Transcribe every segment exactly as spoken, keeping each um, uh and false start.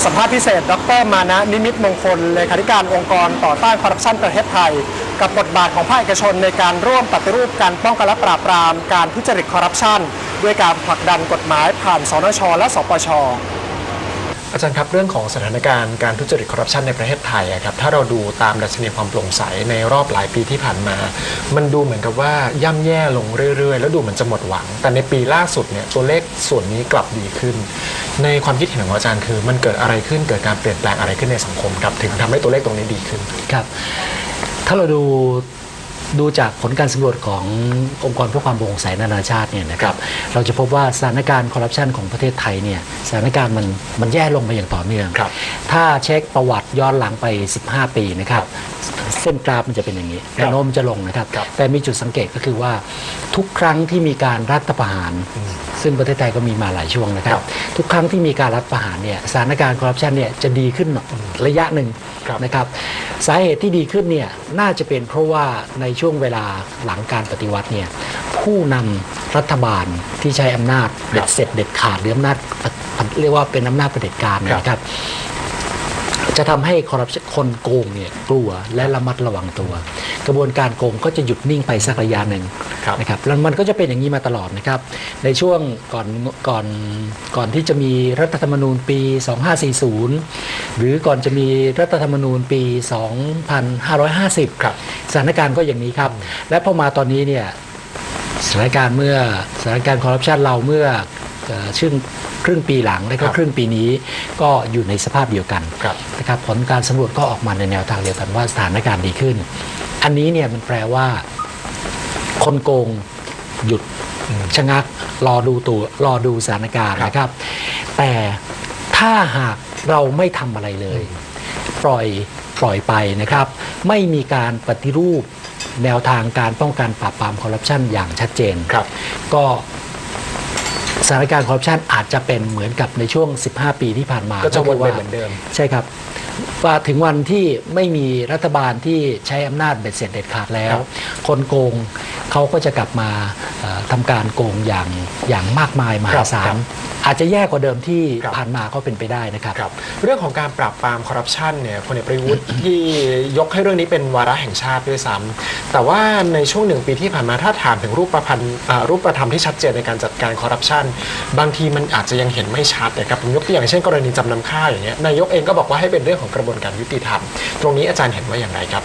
สัมภาษณ์พิเศษดร.มานะนิมิตมงคลเลขาธิการองค์กรต่อต้านคอร์รัปชันประเทศไทยกับบทบาทของภาคเอกชนในการร่วมปฏิรูปการป้องกันและปราบปรามการทุจริตคอร์รัปชันด้วยการผลักดันกฎหมายผ่านสนช.และสปช.อาจารย์ครับเรื่องของสถานการณ์การทุจริตคอร์รัปชันในประเทศไทยครับถ้าเราดูตามดัชนีความโปร่งใสในรอบหลายปีที่ผ่านมามันดูเหมือนกับว่าย่ำแย่ลงเรื่อยๆแล้วดูเหมือนจะหมดหวังแต่ในปีล่าสุดเนี่ยตัวเลขส่วนนี้กลับดีขึ้นในความคิดเห็นของอาจารย์คือมันเกิดอะไรขึ้นเกิดการเปลี่ยนแปลงอะไรขึ้นในสังคมครับถึงทำให้ตัวเลขตรงนี้ดีขึ้นครับถ้าเราดูดูจากผลการสำรวจขององค์กรเพื่อความโปร่งใสนานาชาติเนี่ยนะครับเราจะพบว่าสถานการณ์คอร์รัปชันของประเทศไทยเนี่ยสถานการณ์มันมันแย่ลงมาอย่างต่อเนื่องถ้าเช็คประวัติย้อนหลังไปสิบห้าปีนะครับเส้นกราฟมันจะเป็นอย่างนี้แนวโน้มจะลงนะครับแต่มีจุดสังเกตก็คือว่าทุกครั้งที่มีการรัฐประหารซึ่งประเทศไทยก็มีมาหลายช่วงนะครับทุกครั้งที่มีการรัฐประหารเนี่ยสถานการณ์คอร์รัปชันเนี่ยจะดีขึ้นระยะหนึ่งนะครับสาเหตุที่ดีขึ้นเนี่ยน่าจะเป็นเพราะว่าในช่วงเวลาหลังการปฏิวัติเนี่ยผู้นำรัฐบาลที่ใช้อำนาจเด็ดเสร็จเด็ดขาดหรืออำนาจเรียกว่าเป็นอำนาจเผด็จการนะครับจะทำให้คอร์รัปชันคนโกงเนี่ยกลัวและระมัดระวังตัวกระบวนการโกงก็จะหยุดนิ่งไปสักระยะหนึ่งนะครับแล้วมันก็จะเป็นอย่างนี้มาตลอดนะครับในช่วงก่อนก่อนก่อนที่จะมีรัฐธรรมนูญปีสองพันห้าร้อยสี่สิบหรือก่อนจะมีรัฐธรรมนูญปีสองพันห้าร้อยห้าสิบสถานการณ์ก็อย่างนี้ครับและพอมาตอนนี้เนี่ยสถานการณ์เมื่อสถานการณ์คอร์รัปชันเราเมื่อช่วงครึ่งปีหลังและก็ครึ่งปีนี้ก็อยู่ในสภาพเดียวกันนะครับผลการสำรวจก็ออกมาในแนวทางเดียวกันว่าสถานการณ์ดีขึ้นอันนี้เนี่ยมันแปลว่าคนโกงหยุดชะงักรอดูตัวรอดูสถานการณ์นะครับแต่ถ้าหากเราไม่ทำอะไรเลยปล่อยปล่อยไปนะครับไม่มีการปฏิรูปแนวทางการป้องกันปราบปรามคอร์รัปชันอย่างชัดเจนก็สถานการณ์คอร์รัปชันอาจจะเป็นเหมือนกับในช่วงสิบห้าปีที่ผ่านมาก็จะวนไปเหมือนเดิมใช่ครับว่าถึงวันที่ไม่มีรัฐบาลที่ใช้อำนาจเบ็ดเสร็จเด็ดขาดแล้วคนโกงเขาก็จะกลับมาทำการโกงอย่างอย่างมากมายมหาศาลอาจจะแย่กว่าเดิมที่ผ่านมาก็เป็นไปได้นะครับเรื่องของการปราบปรามคอร์รัปชันเนี่ยพลเอกประยุทธ์ที่ยกให้เรื่องนี้เป็นวาระแห่งชาติด้วยซ้ำแต่ว่าในช่วงหนึ่งปีที่ผ่านมาถ้าถามถึงรูปประพันธ์รูปธรรมที่ชัดเจนในการจัดการคอร์รัปชันบางทีมันอาจจะยังเห็นไม่ชัดนะครับผมยกตัวอย่างเช่นกรณีจำนำข้าวอย่างเงี้ยนายกเองก็บอกว่าให้เป็นเรื่องของกระบวนการยุติธรรมตรงนี้อาจารย์เห็นว่าอย่างไรครับ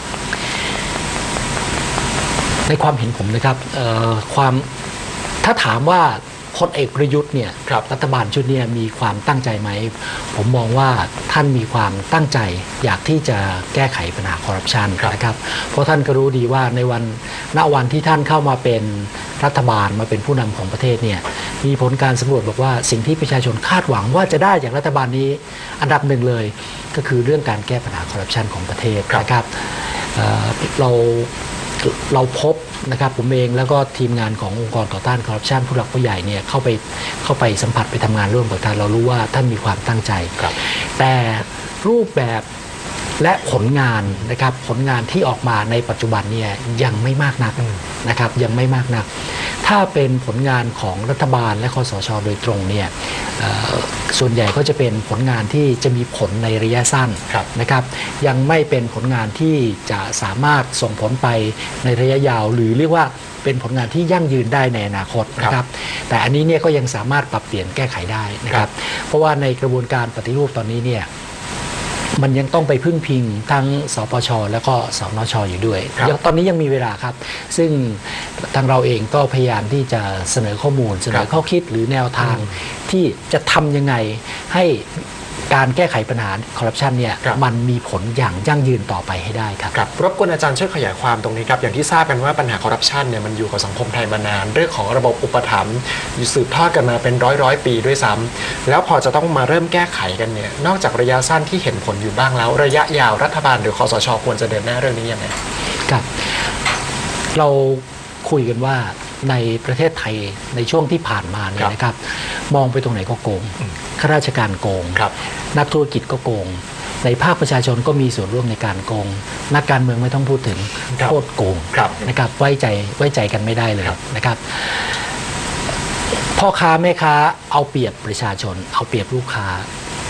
ในความเห็นผมนะครับความถ้าถามว่าพลเอกประยุทธ์เนี่ยรัฐบาลชุดนี้มีความตั้งใจไหมผมมองว่าท่านมีความตั้งใจอยากที่จะแก้ไขปัญหาคอร์รัปชันนะครับเพราะท่านก็รู้ดีว่าในวันณวันที่ท่านเข้ามาเป็นรัฐบาลมาเป็นผู้นำของประเทศเนี่ยมีผลการสำรวจบอกว่าสิ่งที่ประชาชนคาดหวังว่าจะได้จากรัฐบาลนี้อันดับหนึ่งเลยก็คือเรื่องการแก้ปัญหาคอร์รัปชันของประเทศนะครับเราเราพบนะครับผมเองแล้วก็ทีมงานขององค์กรต่อต้านคอร์รัปชันผู้หลักผู้ใหญ่เนี่ยเข้าไปเข้าไปสัมผัสไปทำงานร่วมกับท่านเรารู้ว่าท่านมีความตั้งใจแต่รูปแบบและผลงานนะครับผลงานที่ออกมาในปัจจุบันเนี่ยยังไม่มากนักนะครับยังไม่มากนักถ้าเป็นผลงานของรัฐบาลและคสช.โดยตรงเนี่ยส่วนใหญ่ก็จะเป็นผลงานที่จะมีผลในระยะสั้นนะครับยังไม่เป็นผลงานที่จะสามารถส่งผลไปในระยะยาวหรือเรียกว่าเป็นผลงานที่ยั่งยืนได้ในอนาคตนะครับแต่อันนี้เนี่ยก็ยังสามารถปรับเปลี่ยนแก้ไขได้นะครับเพราะว่าในกระบวนการปฏิรูปตอนนี้เนี่ยมันยังต้องไปพึ่งพิงทั้งสปช.แล้วก็สนช.อยู่ด้วยตอนนี้ยังมีเวลาครับซึ่งทางเราเองก็พยายามที่จะเสนอข้อมูลเสนอข้อคิดหรือแนวทางที่จะทำยังไงให้การแก้ไขปัญหาคอร์รัปชันเนี่ยมันมีผลอย่างยั่งยืนต่อไปให้ได้ครับครับรบกวนอาจารย์ช่วยขยายความตรงนี้ครับอย่างที่ทราบกันว่าปัญหาคอร์รัปชันเนี่ยมันอยู่กับสังคมไทยมานานเรื่องของระบบอุปถัมภ์สืบทอดกันมาเป็นร้อยร้อยปีด้วยซ้ำแล้วพอจะต้องมาเริ่มแก้ไขกันเนี่ยนอกจากระยะสั้นที่เห็นผลอยู่บ้างแล้วระยะยาวรัฐบาลหรือคสช.ควรจะเดินหน้าเรื่องนี้ยังไงครับเราคุยกันว่าในประเทศไทยในช่วงที่ผ่านมาเนี่ยนะครับมองไปตรงไหนก็โกงข้าราชการโกงนักธุรกิจก็โกงในภาคประชาชนก็มีส่วนร่วมในการโกงนักการเมืองไม่ต้องพูดถึงโคตรโกงนะครับไว้ใจไว้ใจกันไม่ได้เลยนะครับพ่อค้าแม่ค้าเอาเปรียบประชาชนเอาเปรียบลูกค้า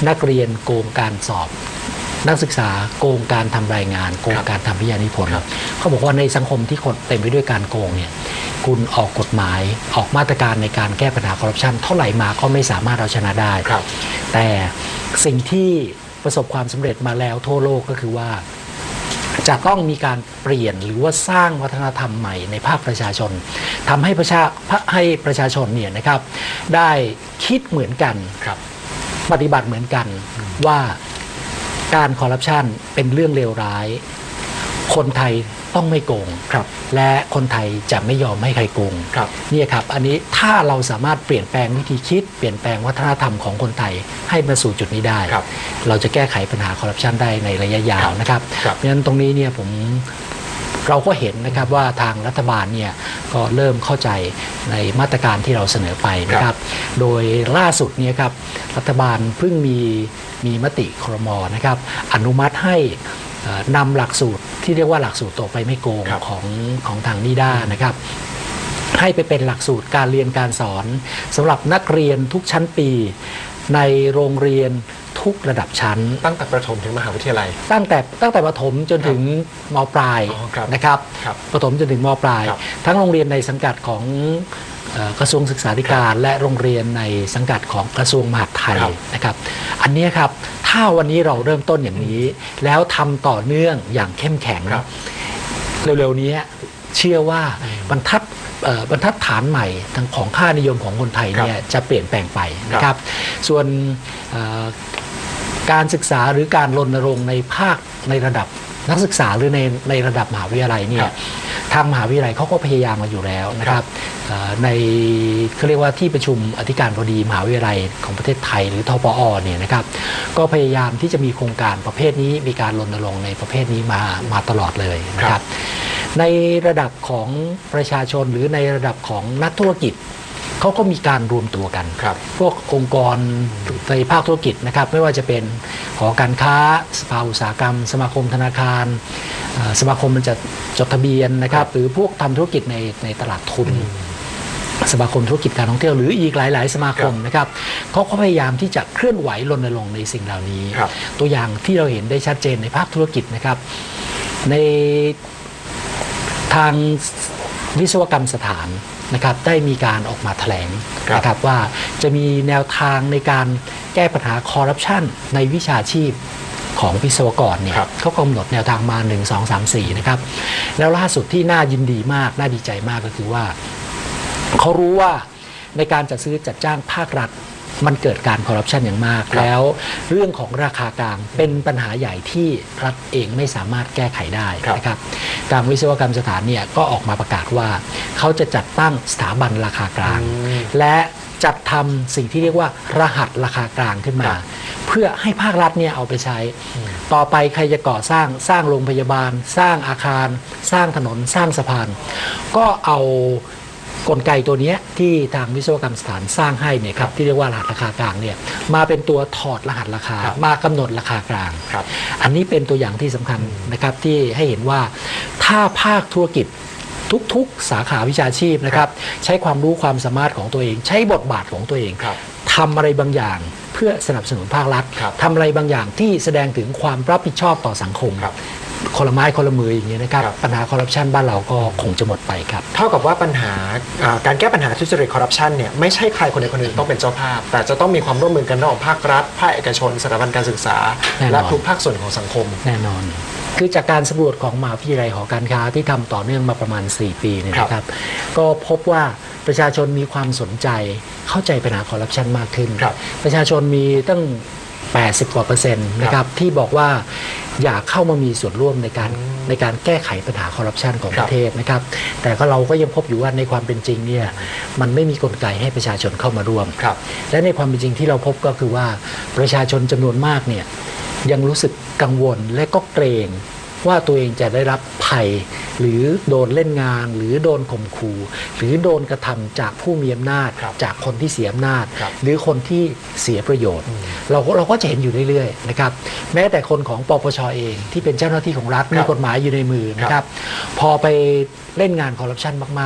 นักเรียนโกงการสอบนักศึกษาโกงการทำรายงานโกงการทำวิทยานิพนธ์เขาบอกว่าในสังคมที่คนเต็มไปด้วยการโกงเนี่ยคุณออกกฎหมายออกมาตรการในการแก้ปัญหาคอร์รัปชันเท่าไหร่มาก็ไม่สามารถเอาชนะได้แต่สิ่งที่ประสบความสำเร็จมาแล้วทั่วโลกก็คือว่าจะต้องมีการเปลี่ยนหรือว่าสร้างวัฒนธรรมใหม่ในภาคประชาชนทำให้ประชาให้ประชาชนเนี่ยนะครับได้คิดเหมือนกันปฏิบัติเหมือนกันว่าการคอร์รัปชันเป็นเรื่องเลวร้ายคนไทยต้องไม่โกงและคนไทยจะไม่ยอมให้ใครโกงนี่ครับอันนี้ถ้าเราสามารถเปลี่ยนแปลงวิธีคิดเปลี่ยนแปลงวัฒนธรรมของคนไทยให้มาสู่จุดนี้ได้รเราจะแก้ไขปัญหาคอร์รัปชันได้ในระยะยาวนะครับเพราะฉะนั้นตรงนี้เนี่ยผมเราก็เห็นนะครับว่าทางรัฐบาลเนี่ยก็เริ่มเข้าใจในมาตรการที่เราเสนอไปนะครับโดยล่าสุดเนี่ยครับรัฐบาลเพิ่งมีมีมติครม.นะครับอนุมัติให้นำหลักสูตรที่เรียกว่าหลักสูตรต่อไปไม่โกงของของทางนิด้านะครับให้ไปเป็นหลักสูตรการเรียนการสอนสำหรับนักเรียนทุกชั้นปีในโรงเรียนทุกระดับชั้นตั้งแต่ประถมถึงมหาวิทยาลัยตั้งแต่ตั้งแต่ประถมจนถึงม.ปลายนะครับประถมจนถึงม.ปลายทั้งโรงเรียนในสังกัดของกระทรวงศึกษาธิการและโรงเรียนในสังกัดของกระทรวงมหาดไทยนะครับอันนี้ครับถ้าวันนี้เราเริ่มต้นอย่างนี้แล้วทำต่อเนื่องอย่างเข้มแข็งเร็วๆนี้เชื่อว่าบรรทัดบรรทัดฐานใหม่ทางของค่านิยมของคนไทยเนี่ยจะเปลี่ยนแปลงไปนะครับส่วนการศึกษาหรือการรณรงค์ในภาคในระดับนักศึกษาหรือในในระดับมหาวิทยาลัยเนี่ยทางมหาวิทยาลัยเขาก็พยายามมาอยู่แล้วนะครับในเขาเรียกว่าที่ประชุมอธิการบดีมหาวิทยาลัยของประเทศไทยหรือทปอเนี่ยนะครับก็พยายามที่จะมีโครงการประเภทนี้มีการรณรงค์ในประเภทนี้มามาตลอดเลยนะครับในระดับของประชาชนหรือในระดับของนักธุรกิจเขาก็มีการรวมตัวกันพวกองค์กรในภาคธุรกิจนะครับไม่ว่าจะเป็นหอการค้าสภาอุตสาหกรรมสมาคมธนาคารสมาคมมันจะจดทะเบียนนะครับหรือพวกทำธุรกิจในในตลาดทุนสมาคมธุรกิจการท่องเที่ยวหรืออีกหลายๆสมาคมนะครับเขาก็พยายามที่จะเคลื่อนไหวรณรงค์ในสิ่งเหล่านี้ตัวอย่างที่เราเห็นได้ชัดเจนในภาคธุรกิจนะครับในทางวิศวกรรมสถานนะครับได้มีการออกมาแถลงนะครับว่าจะมีแนวทางในการแก้ปัญหาคอร์รัปชันในวิชาชีพของวิศวกรเนี่ยเขากำหนดแนวทางมาหนึ่ง สอง สาม สี่นะครับแล้วล่าสุดที่น่ายินดีมากน่าดีใจมากก็คือว่าเขารู้ว่าในการจัดซื้อจัดจ้างภาครัฐมันเกิดการคอร์รัปชันอย่างมากแล้วเรื่องของราคากลางเป็นปัญหาใหญ่ที่รัฐเองไม่สามารถแก้ไขได้นะครับทางวิศวกรรมสถานเนี่ยก็ออกมาประกาศว่าเขาจะจัดตั้งสถาบันราคากลางและจัดทำสิ่งที่เรียกว่ารหัสราคากลางขึ้นมาเพื่อให้ภาครัฐเนี่ยเอาไปใช้ต่อไปใครจะก่อสร้างสร้างโรงพยาบาลสร้างอาคารสร้างถนนสร้างสะพานก็เอากลไกตัวนี้ที่ทางวิศวกรรมสถานสร้างให้เนี่ยครับที่เรียกว่ารหัสราคากลางเนี่ยมาเป็นตัวถอดรหัสราคามากำหนดราคากลางอันนี้เป็นตัวอย่างที่สำคัญนะครับที่ให้เห็นว่าถ้าภาคธุรกิจทุกๆสาขาวิชาชีพนะครับใช้ความรู้ความสามารถของตัวเองใช้บทบาทของตัวเองทำอะไรบางอย่างเพื่อสนับสนุนภาครัฐทำอะไรบางอย่างที่แสดงถึงความรับผิดชอบต่อสังคมคนละไม้คนละมืออย่างเงี้ยนะครับปัญหาคอร์รัปชันบ้านเราก็คงจะหมดไปครับเท่ากับว่าปัญหาการแก้ปัญหาทุจริตคอร์รัปชันเนี่ยไม่ใช่ใครคนใดคนหนึ่งต้องเป็นเจ้าภาพแต่จะต้องมีความร่วมมือกันระหว่างภาครัฐภาคเอกชนสถาบันการศึกษาและทุกภาคส่วนของสังคมแน่นอนคือจากการสำรวจของมหาวิทยาลัยหอการค้าที่ทำต่อเนื่องมาประมาณสี่ปีเนี่ยนะครับก็พบว่าประชาชนมีความสนใจเข้าใจปัญหาคอร์รัปชันมากขึ้นประชาชนมีตั้งแปดสิบกว่าเปอร์เซ็นต์นะครับที่บอกว่าอยากเข้ามามีส่วนร่วมในการในการแก้ไขปัญหาคอร์รัปชันของประเทศนะครับแต่ก็เราก็ยังพบอยู่ว่าในความเป็นจริงเนี่ยมันไม่มีกลไกให้ประชาชนเข้ามาร่วมและในความเป็นจริงที่เราพบก็คือว่าประชาชนจำนวนมากเนี่ยยังรู้สึกกังวลและก็เกรงว่าตัวเองจะได้รับภัยหรือโดนเล่นงานหรือโดนข่มขู่หรือโดนกระทำจากผู้มีอำนาจจากคนที่เสียอำนาจหรือคนที่เสียประโยชน์เราเราก็จะเห็นอยู่เรื่อยๆนะครับแม้แต่คนของปปชเองที่เป็นเจ้าหน้าที่ของรัฐมีกฎหมายอยู่ในมือนะครับพอไปเล่นงานคอร์รัปชันมากๆ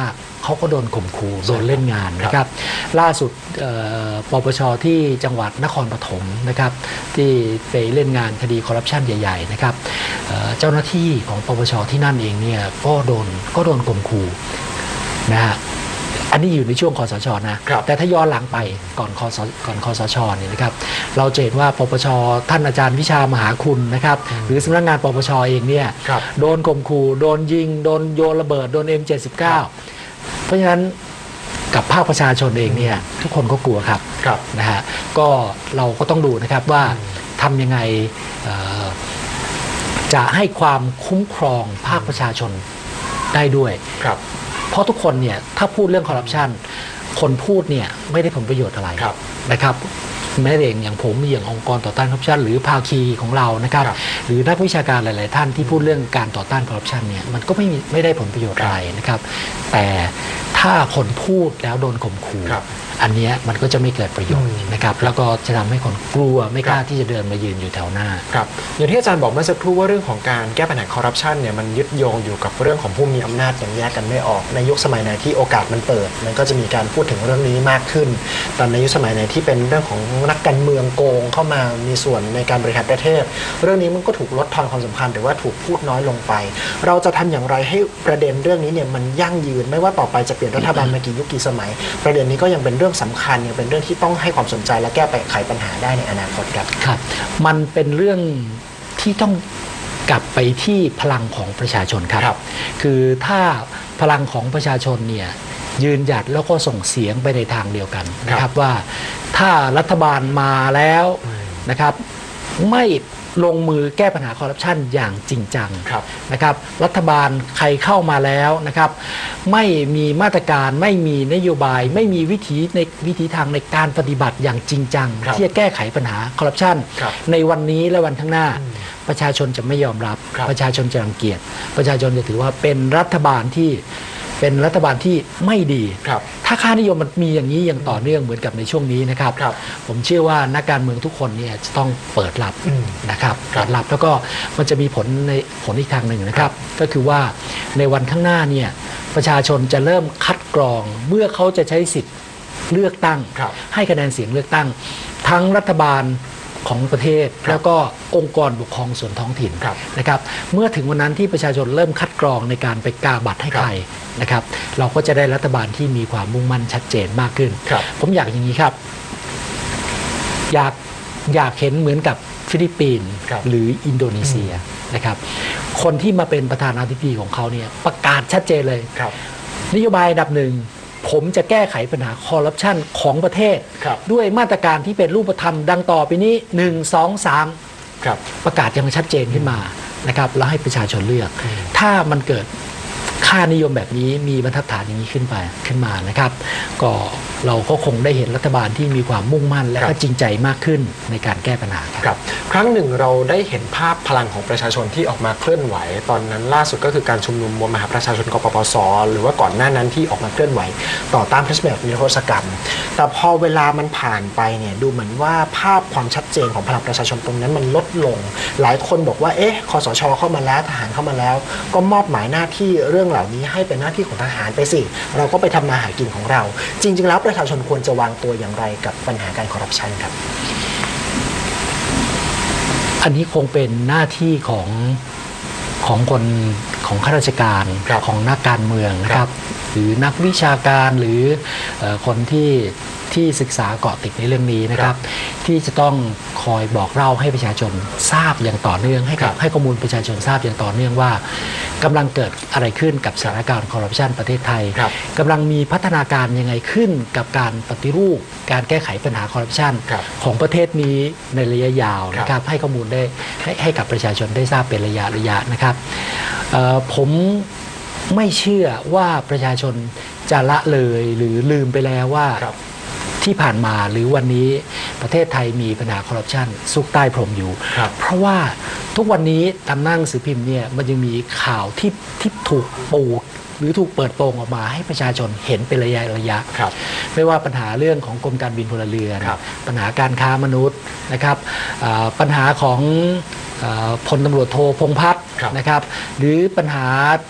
เขาก็โดนข่มขู่โดนเล่นงานนะครับล่าสุดปปชที่จังหวัดนครปฐมนะครับที่ไปเล่นงานคดีคอร์รัปชันใหญ่ๆนะครับเจ้าหน้าที่ของปปชที่นั่นเองเนี่ยก็โดนก็โดนข่มขู่นะฮะอันนี้อยู่ในช่วงคสชนะแต่ถ้าย้อนหลังไปก่อนคสก่อนคสชเนี่ยนะครับเราจะเห็นว่าปปชท่านอาจารย์วิชามหาคุณนะครับหรือสำนักงานปปชเองเนี่ยโดนข่มขู่โดนยิงโดนโยนระเบิดโดน เอ็ม เจ็ดสิบเก้า เพราะฉะนั้นกับภาคประชาชนเองเนี่ยทุกคนก็กลัวครับนะฮะก็เราก็ต้องดูนะครับว่าทำยังไงจะให้ความคุ้มครองภาคประชาชนได้ด้วยเพราะทุกคนเนี่ยถ้าพูดเรื่องคอร์รัปชันคนพูดเนี่ยไม่ได้ผลประโยชน์อะไรนะครับแม้แต่อย่างผมอย่างองค์กรต่อต้านคอร์รัปชันหรือภาคีของเรานะครับหรือนักวิชาการหลายๆท่านที่พูดเรื่องการต่อต้านคอร์รัปชันเนี่ยมันก็ไม่ไม่ได้ผลประโยชน์อะไรนะครับแต่ถ้าคนพูดแล้วโดนข่มขู่อันนี้มันก็จะไม่เกิดประโยชน์นะครับแล้วก็จะทำให้คนกลัวไม่กล้าที่จะเดินมายืนอยู่แถวหน้าครับอย่างที่อาจารย์บอกเมื่อสักครู่ว่าเรื่องของการแก้ปัญหาคอร์รัปชันเนี่ยมันยึดโยงอยู่กับเรื่องของผู้มีอำนาจอย่างแยกกันไม่ออกในยุคสมัยไหนที่โอกาสมันเปิดมันก็จะมีการพูดถึงเรื่องนี้มากขึ้นตอนในยุคสมัยไหนที่เป็นเรื่องของนักการเมืองโกงเข้ามามีส่วนในการบริหารประเทศเรื่องนี้มันก็ถูกลดทอนความสำคัญหรือว่าถูกพูดน้อยลงไปเราจะทำอย่างไรให้ประเด็นเรื่องนี้เนี่ยมันยั่งยืนไม่ว่าต่อไปจะเปลี่ยนรัฐบาลมากี่ยุคกี่สมัยประเด็นนี้ก็ยังเป็นเรื่องสำคัญยังเป็นเรื่องที่ต้องให้ความสนใจและแก้ไขปัญหาได้ในอนาคตครับครับมันเป็นเรื่องที่ต้องกลับไปที่พลังของประชาชนครับ ครับคือถ้าพลังของประชาชนเนี่ยยืนหยัดแล้วก็ส่งเสียงไปในทางเดียวกันนะครับว่าถ้ารัฐบาลมาแล้วนะครับไม่ลงมือแก้ปัญหาคอร์รัปชันอย่างจริงจังนะครับรัฐบาลใครเข้ามาแล้วนะครับไม่มีมาตรการไม่มีนโยบายไม่มีวิธีในวิธีทางในการปฏิบัติอย่างจริงจังที่จะแก้ไขปัญหาคอร์รัปชันในวันนี้และวันข้างหน้าประชาชนจะไม่ยอมรับประชาชนจะรังเกียจประชาชนจะถือว่าเป็นรัฐบาลที่เป็นรัฐบาลที่ไม่ดีถ้าค่านิยมมันมีอย่างนี้อย่างต่อเนื่องเหมือนกับในช่วงนี้นะครับผมเชื่อว่านักการเมืองทุกคนเนี่ยจะต้องเปิดรับนะครับเปิดรับแล้วก็มันจะมีผลในผลอีกทางหนึ่งนะครับก็คือว่าในวันข้างหน้าเนี่ยประชาชนจะเริ่มคัดกรองเมื่อเขาจะใช้สิทธิ์เลือกตั้งให้คะแนนเสียงเลือกตั้งทั้งรัฐบาลของประเทศแล้วก็องค์กรปกครองส่วนท้องถิ่นนะครับเมื่อถึงวันนั้นที่ประชาชนเริ่มคัดกรองในการไปกาบัตรให้ใครนะครับเราก็จะได้รัฐบาลที่มีความมุ่งมั่นชัดเจนมากขึ้นผมอยากอย่างนี้ครับอยากอยากเห็นเหมือนกับฟิลิปปินส์หรืออินโดนีเซียนะครับคนที่มาเป็นประธานาธิบดีของเขาเนี่ยประกาศชัดเจนเลยนโยบายอันดับหนึ่งผมจะแก้ไขปัญหาคอร์รัปชันของประเทศด้วยมาตรการที่เป็นรูปธรรมดังต่อไปนี้หนึ่ง สอง สามประกาศยังชัดเจนขึ้นมานะครับแล้วให้ประชาชนเลือกถ้ามันเกิดค่านิยมแบบนี้มีบรรทัดฐานอย่างนี้ขึ้นไปขึ้นมานะครับก็เราก็คงได้เห็นรัฐบาลที่มีความมุ่งมั่นและก็จริงใจมากขึ้นในการแก้ปัญหาครับครั้งหนึ่งเราได้เห็นภาพพลังของประชาชนที่ออกมาเคลื่อนไหวตอนนั้นล่าสุดก็คือการชุมนุมมวลมหาประชาชนกปปสหรือว่าก่อนหน้านั้นที่ออกมาเคลื่อนไหวต่อต้านพระราชบัญญัตินิรโทษกรรมแต่พอเวลามันผ่านไปเนี่ยดูเหมือนว่าภาพความชัดเจนของพลังประชาชนตรงนั้นมันลดลงหลายคนบอกว่าเอ๊ะคสช.เข้ามาแล้วทหารเข้ามาแล้วก็มอบหมายหน้าที่เรื่องเหล่านี้ให้เป็นหน้าที่ของทหารไปสิเราก็ไปทำมาหากินของเราจริงๆแล้วประชาชนควรจะวางตัวอย่างไรกับปัญหาการคอร์รัปชันครับอันนี้คงเป็นหน้าที่ของของคนของข้าราชการของนักการเมืองนะครับหรือนักวิชาการหรือคนที่ที่ศึกษาเกาะติดในเรื่องนี้นะครับที่จะต้องคอยบอกเล่าให้ประชาชนทราบอย่างต่อเนื่องให้กับให้ข้อมูลประชาชนทราบอย่างต่อเนื่องว่ากำลังเกิดอะไรขึ้นกับสถานการณ์คอร์รัปชันประเทศไทยกำลังมีพัฒนาการยังไงขึ้นกับการปฏิรูปการแก้ไขปัญหาคอร์รัปชันของประเทศนี้ในระยะยาวนะครับให้ข้อมูลได้ให้ให้กับประชาชนได้ทราบเป็นระยะระยะนะครับผมไม่เชื่อว่าประชาชนจะละเลยหรือลืมไปแล้วว่าที่ผ่านมาหรือวันนี้ประเทศไทยมีปัญหาคอร์รัปชันซุกใต้พรมอยู่เพราะว่าทุกวันนี้ตามหน้าหนังสือพิมพ์เนี่ยมันยังมีข่าวที่ที่ถูกปูดหรือถูกเปิดโปงออกมาให้ประชาชนเห็นเป็นระยะระยะไม่ว่าปัญหาเรื่องของกรมการบินพลเรือนปัญหาการค้ามนุษย์นะครับปัญหาของพลตำรวจโทพงษ์พัฒน์นะครับหรือปัญหา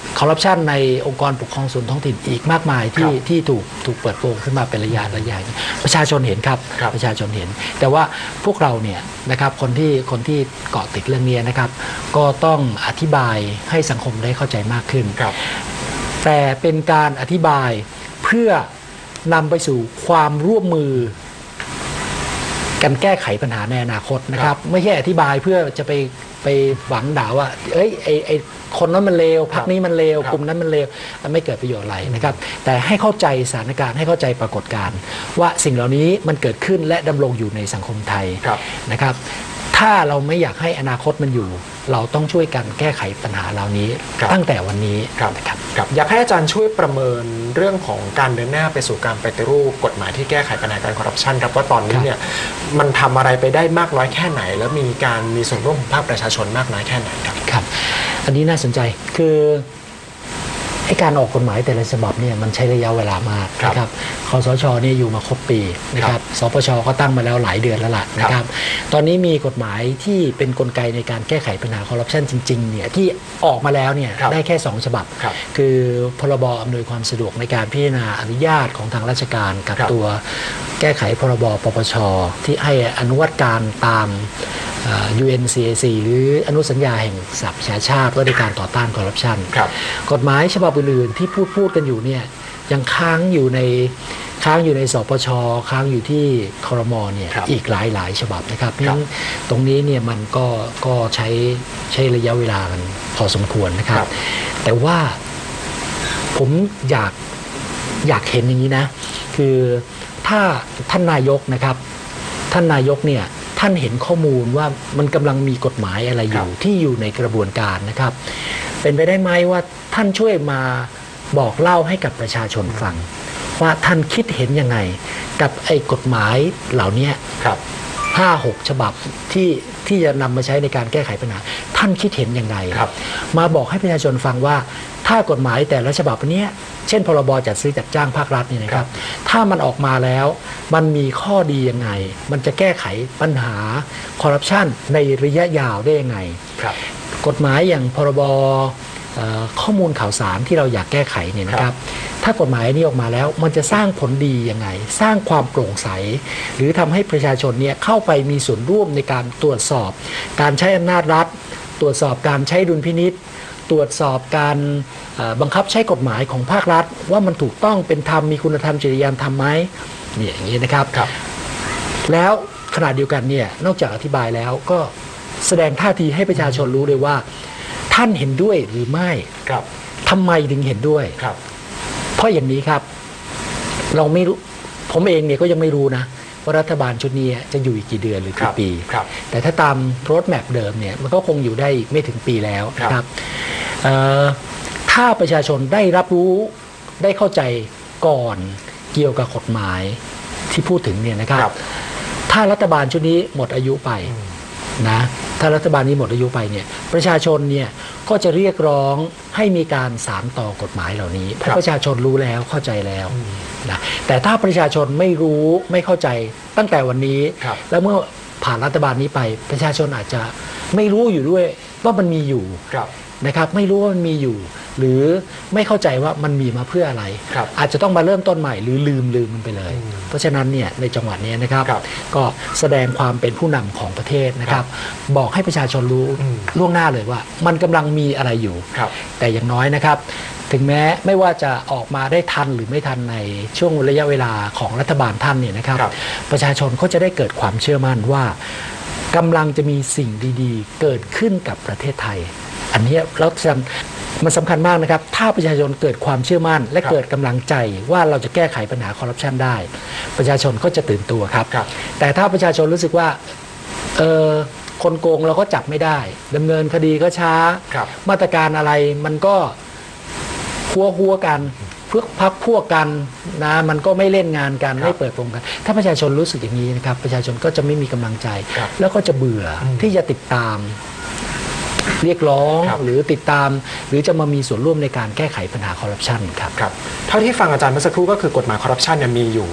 คอร์รัปชันในองค์กรปกครองส่วนท้องถิ่นอีกมากมายที่ที่ถูกถูกเปิดโปงขึ้นมาเป็นระยะระยะประชาชนเห็นครับประชาชนเห็นแต่ว่าพวกเราเนี่ยนะครับคนที่คนที่เกาะติดเรื่องนี้นะครับก็ต้องอธิบายให้สังคมได้เข้าใจมากขึ้นแต่เป็นการอธิบายเพื่อนำไปสู่ความร่วมมือกันแก้ไขปัญหาในอนาคตนะครับไม่ใช่อธิบายเพื่อจะไปไปหวังด่าว่าเอ้ยไอไอคนนั้นมันเลวพรรคนี้มันเลวกลุ่มนั้นมันเลวไม่เกิดประโยชน์อะไรนะครับแต่ให้เข้าใจสถานการณ์ให้เข้าใจปรากฏการณ์ว่าสิ่งเหล่านี้มันเกิดขึ้นและดำรงอยู่ในสังคมไทยนะครับถ้าเราไม่อยากให้อนาคตมันอยู่เราต้องช่วยกันแก้ไขปัญหาเหล่านี้ตั้งแต่วันนี้นะครับอยากให้อาจารย์ช่วยประเมินเรื่องของการเดินหน้าไปสู่การปฏิรูปกฎหมายที่แก้ไขปัญหาการคอร์รัปชันครับว่าตอนนี้เนี่ยมันทำอะไรไปได้มากน้อยแค่ไหนแล้วมีการมีส่วนร่วมของภาคประชาชนมากน้อยแค่ไหนครับครับอันนี้น่าสนใจคือไอ้การออกกฎหมายแต่ละฉบับเนี่ยมันใช้ระยะเวลามากนะครับคสชเนี่ยอยู่มาครบปีนะครับสปชก็ตั้งมาแล้วหลายเดือนแล้วล่ะนะครับตอนนี้มีกฎหมายที่เป็นกลไกในการแก้ไขปัญหาคอร์รัปชันจริงๆเนี่ยที่ออกมาแล้วเนี่ยได้แค่สองฉบับคือพรบอำนวยความสะดวกในการพิจารณาอนุญาตของทางราชการกับตัวแก้ไขพรบปปชที่ให้อนุวัตการตาม ยู เอ็น ซี เอ ซี หรืออนุสัญญาแห่งสหประชาชาติว่าด้วยการต่อต้านคอร์รัปชันกฎหมายฉบับอื่นๆที่พูดพูดกันอยู่เนี่ยยังค้างอยู่ในค้างอยู่ในสปชค้างอยู่ที่ครมเนี่ยอีกหลายหลายฉบับนะครับเพราะฉะนั้นตรงนี้เนี่ยมันก็ก็ใช้ใช้ระยะเวลากันพอสมควรนะครับแต่ว่าผมอยากอยากเห็นอย่างนี้นะคือถ้าท่านนายกนะครับท่านนายกเนี่ยท่านเห็นข้อมูลว่ามันกำลังมีกฎหมายอะไรอยู่ที่อยู่ในกระบวนการนะครับเป็นไปได้ไหมว่าท่านช่วยมาบอกเล่าให้กับประชาชนฟังว่าท่านคิดเห็นยังไงกับไอ้กฎหมายเหล่านี้ห้าหกฉบับที่ที่จะนำมาใช้ในการแก้ไขปัญหาท่านคิดเห็นยังไงมาบอกให้ประชาชนฟังว่าถ้ากฎหมายแต่ละฉบับนี้เช่นพรบจัดซื้อจัดจ้างภาครัฐนี่นะครับถ้ามันออกมาแล้วมันมีข้อดียังไงมันจะแก้ไขปัญหาคอร์รัปชันในระยะยาวได้ยังไงกฎหมายอย่างพรบข้อมูลข่าวสารที่เราอยากแก้ไขเนี่ยนะครับถ้ากฎหมายนี้ออกมาแล้วมันจะสร้างผลดียังไงสร้างความโปร่งใสหรือทำให้ประชาชนเนี่ยเข้าไปมีส่วนร่วมในการตรวจสอบการใช้อำนาจรัฐตรวจสอบการใช้ดุลพินิจตรวจสอบการบังคับใช้กฎหมายของภาครัฐว่ามันถูกต้องเป็นธรรมมีคุณธรรมจริยธรรมไหมเนี่ยอย่างนี้นะครับแล้วขณะเดียวกันเนี่ยนอกจากอธิบายแล้วก็แสดงท่าทีให้ประชาชนรู้เลยว่าท่านเห็นด้วยหรือไม่ทำไมถึงเห็นด้วยเพราะอย่างนี้ครับเราไม่รู้ผมเองเนี่ยก็ยังไม่รู้นะว่ารัฐบาลชุดนี้จะอยู่อีกกี่เดือนหรือกี่ปีแต่ถ้าตามโรดแมพเดิมเนี่ยมันก็คงอยู่ได้ไม่ถึงปีแล้วนะครับถ้าประชาชนได้รับรู้ได้เข้าใจก่อนเกี่ยวกับกฎหมายที่พูดถึงเนี่ยนะครับถ้ารัฐบาลชุดนี้หมดอายุไปนะถ้ารัฐบาลนี้หมดอายุไปเนี่ยประชาชนเนี่ยก็จะเรียกร้องให้มีการสานต่อกฎหมายเหล่านี้เพราะประชาชนรู้แล้วเข้าใจแล้วนะแต่ถ้าประชาชนไม่รู้ไม่เข้าใจตั้งแต่วันนี้แล้วเมื่อผ่านรัฐบาลนี้ไปประชาชนอาจจะไม่รู้อยู่ด้วยว่ามันมีอยู่นะครับไม่รู้ว่ามันมีอยู่หรือไม่เข้าใจว่ามันมีมาเพื่ออะไรอาจจะต้องมาเริ่มต้นใหม่หรือลืมลืมมันไปเลยเพราะฉะนั้นเนี่ยในจังหวัดนี้นะครับก็แสดงความเป็นผู้นำของประเทศนะครับบอกให้ประชาชนรู้ล่วงหน้าเลยว่ามันกำลังมีอะไรอยู่แต่อย่างน้อยนะครับถึงแม้ไม่ว่าจะออกมาได้ทันหรือไม่ทันในช่วงระยะเวลาของรัฐบาลท่านเนี่ยนะครับประชาชนก็จะได้เกิดความเชื่อมั่นว่ากำลังจะมีสิ่งดีๆเกิดขึ้นกับประเทศไทยอันนี้เรามันสำคัญมากนะครับถ้าประชาชนเกิดความเชื่อมั่นและเกิดกำลังใจว่าเราจะแก้ไขปัญหาคอร์รัปชันได้ประชาชนก็จะตื่นตัวครับแต่ถ้าประชาชนรู้สึกว่าเออคนโกงเราก็จับไม่ได้ดำเนินคดีก็ช้ามาตรการอะไรมันก็หัวหัวกันเพื่อพักพวกกันนะมันก็ไม่เล่นงานกันไม่เปิดโปงกันถ้าประชาชนรู้สึกอย่างนี้นะครับประชาชนก็จะไม่มีกำลังใจแล้วก็จะเบื่อที่จะติดตามเรียกร้องหรือติดตามหรือจะมามีส่วนร่วมในการแก้ไขปัญหาคอร์รัปชันครับครับเท่าที่ฟังอาจารย์เมื่อสักครู่ก็คือกฎหมายคอร์รัปชันเนี่ยมีอยู่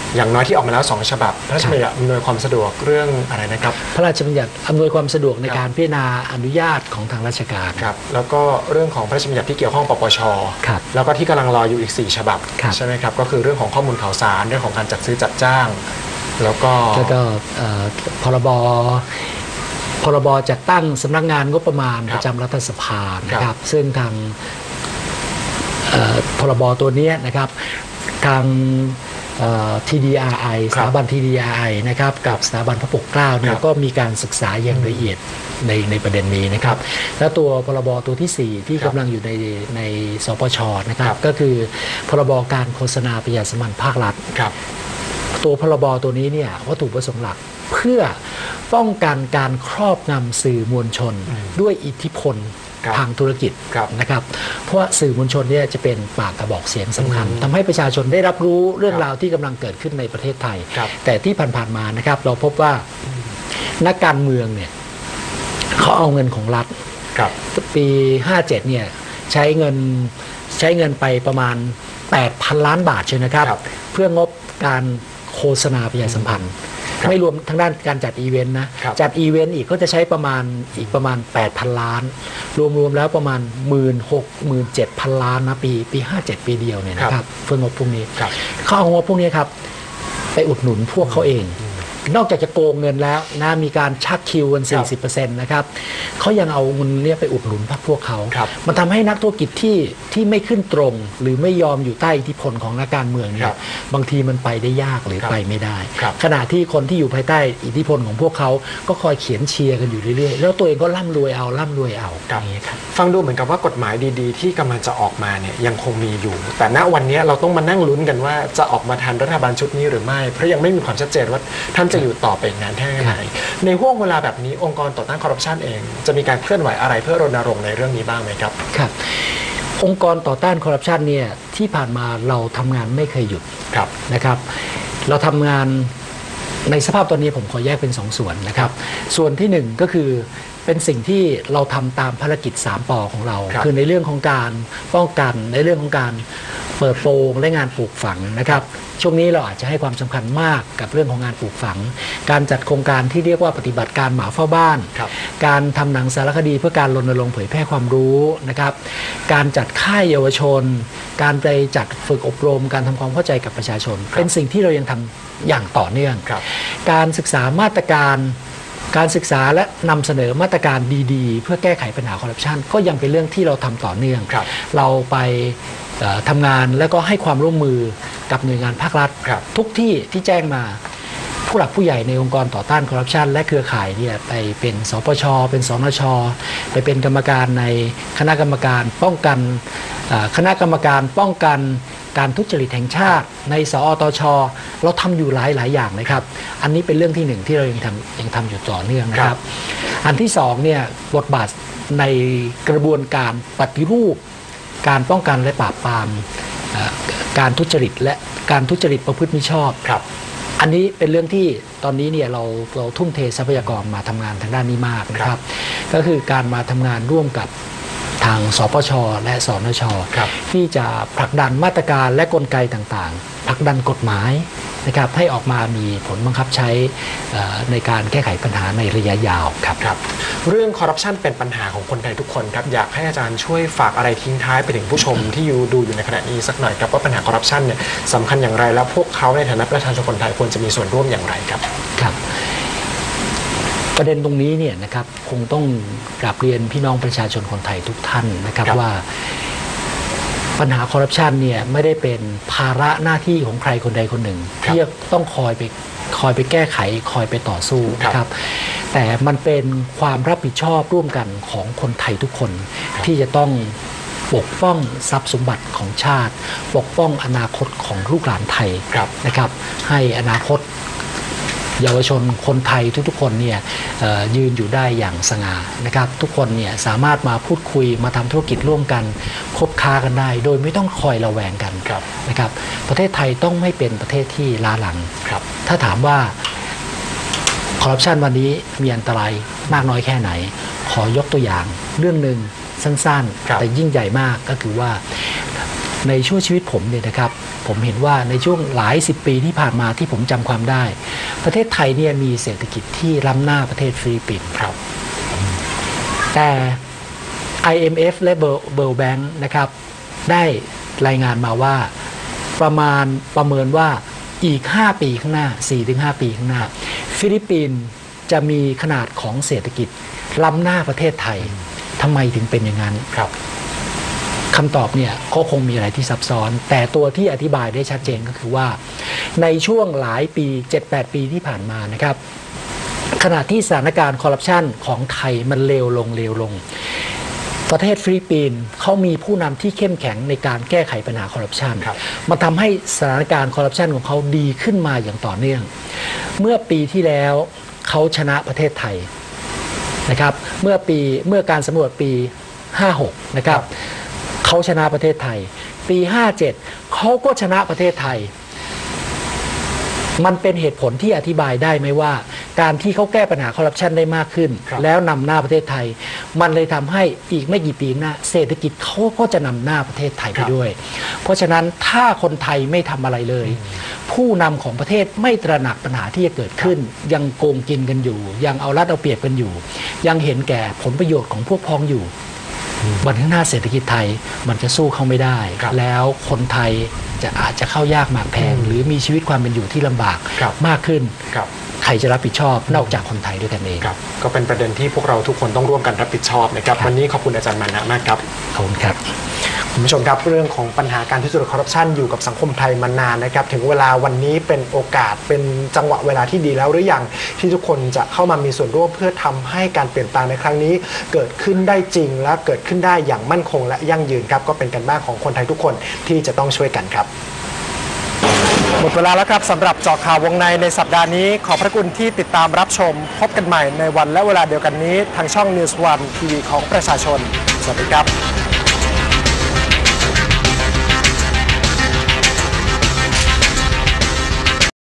อย่างน้อยที่ออกมาแล้วสองฉบับพระราชบัญญัติอำนวยความสะดวกเรื่องอะไรนะครับพระราชบัญญัติอำนวยความสะดวกในการพิจารณาอนุญาตของทางราชการครับแล้วก็เรื่องของพระราชบัญญัติที่เกี่ยวข้องปปชครับแล้วก็ที่กำลังรออยู่อีกสี่ฉบับใช่ไหมครับก็คือเรื่องของข้อมูลข่าวสารเรื่องของการจัดซื้อจัดจ้างแล้วก็แล้วก็พรบพรบจัดตั้งสำนักงานงบประมาณประจำรัฐสภานะครับซึ่งทางพรบตัวนี้นะครับทาง ที ดี อาร์ ไอ สถาบัน ที ดี อาร์ ไอ นะครับกับสถาบันพระปกเกล้าเนี่ยก็มีการศึกษาอย่างละเอียดในในประเด็นนี้นะครับและตัวพรบตัวที่สี่ที่กำลังอยู่ในในสปชนะครับก็คือพรบการโฆษณาประชาสัมพันธ์ภาครัฐตัวพรบตัวนี้เนี่ยวัตถุประสงค์หลักเพื่อป้องกันการครอบงำสื่อมวลชนด้วยอิทธิพลทางธุรกิจนะครับเพราะว่าสื่อมวลชนเนี่ยจะเป็นปากกระบอกเสียงสำคัญทำให้ประชาชนได้รับรู้เรื่องราวที่กำลังเกิดขึ้นในประเทศไทยแต่ที่ผ่านๆมานะครับเราพบว่านักการเมืองเนี่ยเขาเอาเงินของรัฐปีห้าเจ็ดเนี่ยใช้เงินใช้เงินไปประมาณ แปดพัน ล้านบาทใช่ไหมครับเพื่องบการโฆษณาประชาสัมพันธ์ไม่รวมทางด้านการจัดอีเวนต์นะจัดอีเวนต์อีกก็จะใช้ประมาณอีกประมาณ แปดพัน ล้านรวมๆแล้วประมาณ หนึ่งหมื่นหกหมื่นเจ็ดพัน ล้านนะปีปีห้าเจ็ดปีเดียวเนี่ยนะครับเพื่องบพวกนี้เขาเอางบพวกนี้ครับไปอุดหนุนพวกเขาเองนอกจากจะโกงเงินแล้วนะมีการชักคิวกัน สี่สิบเปอร์เซ็นต์ นะครับเขายังเอาเงินนี้ไปอุดหนุนพรรคพวกเขามันทำให้นักธุรกิจที่ที่ไม่ขึ้นตรงหรือไม่ยอมอยู่ใต้อิทธิพลของนักการเมืองเนี่ยบางทีมันไปได้ยากหรือไปไม่ได้ขณะที่คนที่อยู่ภายใต้อิทธิพลของพวกเขาก็คอยเขียนเชียร์กันอยู่เรื่อยๆแล้วตัวเองก็ร่ำรวยเอาร่ำรวยเอาอย่างนี้ครับฟังดูเหมือนกับว่ากฎหมายดีๆที่กำลังจะออกมาเนี่ยยังคงมีอยู่แต่ณวันนี้เราต้องมานั่งลุ้นกันว่าจะออกมาทันรัฐบาลชุดนี้หรือไม่เพราะยังไม่มีความชัดเจนว่าท่านจะอยู่ต่อไปนานแค่ไหนในห่วงเวลาแบบนี้องค์กรต่อต้านคอร์รัปชันเองจะมีการเคลื่อนไหวอะไรเพื่อรณรงค์ในเรื่องนี้บ้างไหมครับครับองค์กรต่อต้านคอร์รัปชันเนี่ยที่ผ่านมาเราทำงานไม่เคยหยุดนะครับเราทำงานในสภาพตอนนี้ผมขอแยกเป็นสองส่วนนะครับส่วนที่หนึ่งก็คือเป็นสิ่งที่เราทำตามภารกิจสามปของเราคือในเรื่องของการป้องกันในเรื่องของการเปิดโปงและงานปลูกฝังนะครับช่วงนี้เราอาจจะให้ความสำคัญมากกับเรื่องของงานปลูกฝังการจัดโครงการที่เรียกว่าปฏิบัติการหมาเฝ้าบ้านการทำหนังสารคดีเพื่อการรณรงค์เผยแพร่ความรู้นะครับการจัดค่ายเยาวชนการไปจัดฝึกอบรมการทำความเข้าใจกับประชาชนเป็นสิ่งที่เรายังทำอย่างต่อเนื่องการศึกษามาตรการการศึกษาและนำเสนอมาตรการดีๆเพื่อแก้ไขปัญหาคอร์รัปชันก็ยังเป็นเรื่องที่เราทำต่อเนื่องรเราไปทำงานและก็ให้ความร่วมมือกับหน่วยงานภาครัฐทุกที่ที่แจ้งมาผู้หลักผู้ใหญ่ในองค์กรต่อต้านคอร์รัปชันและเครือข่ายเนี่ยไปเป็นสปชเป็นสนชไปเป็นกรรมการในคณะกรรมการป้องกันคณะกรรมการป้องกันการทุจริตแห่งชาติในสอตชเราทำอยู่หลายหลายอย่างนะครับอันนี้เป็นเรื่องที่หนึ่งที่เรายังทำยังทำอยู่ต่อเนื่องนะครับอันที่สองเนี่ยบทบาทในกระบวนการปฏิรูปการป้องกันและปราบปรามการทุจริตและการทุจริตประพฤติมิชอบอันนี้เป็นเรื่องที่ตอนนี้เนี่ยเราเราทุ่มเททรัพยากรมาทำงานทางด้านนี้มากนะครับก็คือการมาทำงานร่วมกับทางสปชและสนชที่จะผลักดันมาตรการและกลไกต่างๆผลักดันกฎหมายนะครับให้ออกมามีผลบังคับใช้ในการแก้ไขปัญหาในระยะยาวครับครับเรื่องคอร์รัปชันเป็นปัญหาของคนไทยทุกคนครับอยากให้อาจารย์ช่วยฝากอะไรทิ้งท้ายไปถึงผู้ชมที่อยู่ดูอยู่ในขณะนี้สักหน่อยครับว่าปัญหาคอร์รัปชันเนี่ยสำคัญอย่างไรแล้วพวกเขาในฐานะประชาชนคนไทยควรจะมีส่วนร่วมอย่างไรครับครับประเด็นตรงนี้เนี่ยนะครับคงต้องกราบเรียนพี่น้องประชาชนคนไทยทุกท่านนะครับว่าปัญหาคอร์รัปชันเนี่ยไม่ได้เป็นภาระหน้าที่ของใครคนใดคนหนึ่งที่ต้องคอยไปคอยไปแก้ไขคอยไปต่อสู้นะครับแต่มันเป็นความรับผิดชอบร่วมกันของคนไทยทุกคนที่จะต้องปกป้องทรัพย์สมบัติของชาติปกป้องอนาคตของลูกหลานไทยนะครับให้อนาคตเยาวชนคนไทยทุกๆคนเนี่ยยืนอยู่ได้อย่างสง่านะครับทุกคนเนี่ยสามารถมาพูดคุยมาทำธุรกิจร่วมกันคบค้ากันได้โดยไม่ต้องคอยระแวงกันนะครับประเทศไทยต้องไม่เป็นประเทศที่ล้าหลังถ้าถามว่าคอร์รัปชันวันนี้มีอันตรายมากน้อยแค่ไหนขอยกตัวอย่างเรื่องหนึ่งสั้นๆแต่ยิ่งใหญ่มากก็คือว่าในช่วงชีวิตผมเนี่ยนะครับผมเห็นว่าในช่วงหลายสิบปีที่ผ่านมาที่ผมจำความได้ประเทศไทยเนี่ยมีเศรษฐกิจที่ล้ำหน้าประเทศฟิลิปปินส์ครับแต่ ไอ เอ็ม เอฟ และ World Bank นะครับได้รายงานมาว่าประมาณประเมินว่าอีกห้าปีข้างหน้า สี่ถึงห้า ปีข้างหน้าฟิลิปปินส์จะมีขนาดของเศรษฐกิจล้ำหน้าประเทศไทยทำไมถึงเป็นอย่างนั้นครับคำตอบเนี่ยก็คงมีอะไรที่ซับซ้อนแต่ตัวที่อธิบายได้ชัดเจนก็คือว่าในช่วงหลายปี เจ็ดแปด ปีที่ผ่านมานะครับขณะที่สถานการณ์คอร์รัปชันของไทยมันเลวลงเลวลงประเทศฟิลิปปินส์เขามีผู้นำที่เข้มแข็งในการแก้ไขปัญหาคอร์รัปชันมันทำให้สถานการณ์คอร์รัปชันของเขาดีขึ้นมาอย่างต่อเนื่องเมื่อปีที่แล้วเขาชนะประเทศไทยนะครับเมื่อปีเมื่อการสำรวจปีห้าหกนะครับเขาชนะประเทศไทยปีห้าเจ็ดเขาก็ชนะประเทศไทยมันเป็นเหตุผลที่อธิบายได้ไหมว่าการที่เขาแก้ปัญหาคอร์รัปชันได้มากขึ้นแล้วนำหน้าประเทศไทยมันเลยทำให้อีกไม่กี่ปีหน้าเศรษฐกิจเขาก็จะนำหน้าประเทศไทยไปด้วยเพราะฉะนั้นถ้าคนไทยไม่ทำอะไรเลยผู้นำของประเทศไม่ตระหนักปัญหาที่จะเกิดขึ้นยังโกงกินกันอยู่ยังเอารัดเอาเปรียบกันอยู่ยังเห็นแก่ผลประโยชน์ของพวกพ้องอยู่วันข้างหน้าเศรษฐกิจไทยมันจะสู้เขาไม่ได้แล้วคนไทยจะอาจจะเข้ายากหมากแพงหรือมีชีวิตความเป็นอยู่ที่ลำบากมากขึ้นใครจะรับผิดชอบนอกจากคนไทยด้วยกันเองก็เป็นประเด็นที่พวกเราทุกคนต้องร่วมกันรับผิดชอบนะครับวันนี้ขอบคุณอาจารย์มานะมากครับขอบคุณครับคุณผู้ชมครับเรื่องของปัญหาการทุจริตคอร์รัปชันอยู่กับสังคมไทยมานานนะครับถึงเวลาวันนี้เป็นโอกาสเป็นจังหวะเวลาที่ดีแล้วหรือยังที่ทุกคนจะเข้ามามีส่วนร่วมเพื่อทำให้การเปลี่ยนแปลงในครั้งนี้เกิดขึ้นได้จริงและเกิดขึ้นได้อย่างมั่นคงและยั่งยืนครับก็เป็นกันบ้านของคนไทยทุกคนที่จะต้องช่วยกันครับหมดเวลาแล้วครับสำหรับเจาะข่าววงในในสัปดาห์นี้ขอบพระคุณที่ติดตามรับชมพบกันใหม่ในวันและเวลาเดียวกันนี้ทางช่อง News วัน ที วี ของประชาชนสวัสดีครับ